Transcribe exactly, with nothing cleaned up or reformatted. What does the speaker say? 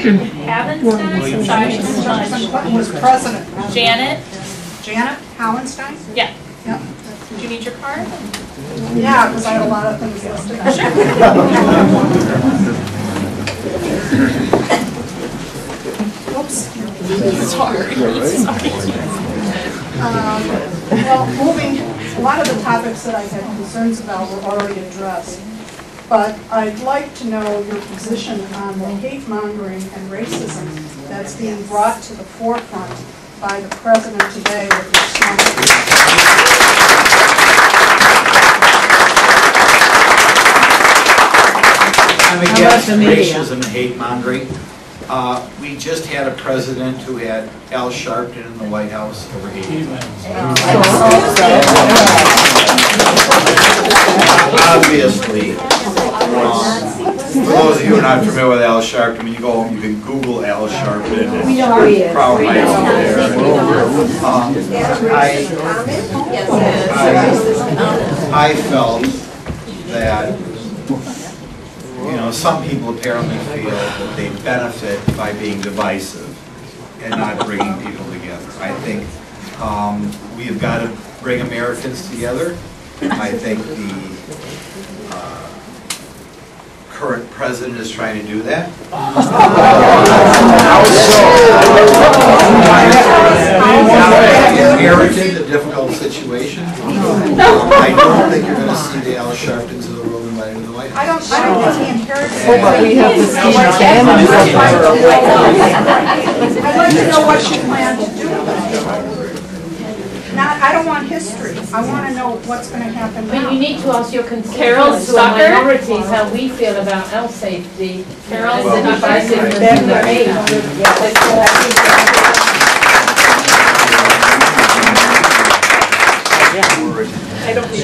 Havenstein? Sorry. Clinton was president. Janet? Janet Howenstein? Yeah. Yep. Do you need your card? Yeah, because I had a lot of things listed. Oops. Sorry. Sorry. Um, well, moving, a lot of the topics that I had concerns about were already addressed. But I'd like to know your position on the hate mongering and racism that's being brought to the forefront by the president today with your statement. I'm against racism and hate mongering. Uh, we just had a president who had Al Sharpton in the White House over eighty times. Obviously, um, for those of you who are not familiar with Al Sharpton, when you go home, you can Google Al Sharpton and Proud Heights over there. Um, I, I, I felt that, you know, some people apparently feel that they benefit by being divisive and not bringing people together. I think um, we have got to bring Americans together. I think the uh, current president is trying to do that. Inherited a difficult situation. Um, I don't think you're going to see the Al Sharptons of the world invited to the White House. I don't, I don't think he inherited it. But we have to see I'd like to know what you plan to do about it. Not, I don't want history. I want to know what's going to happen now. But you need to ask your Carol constituents who are Stucker? minorities how we feel about health safety. Carol and Well, the divisiveness Stucker. in their age. I don't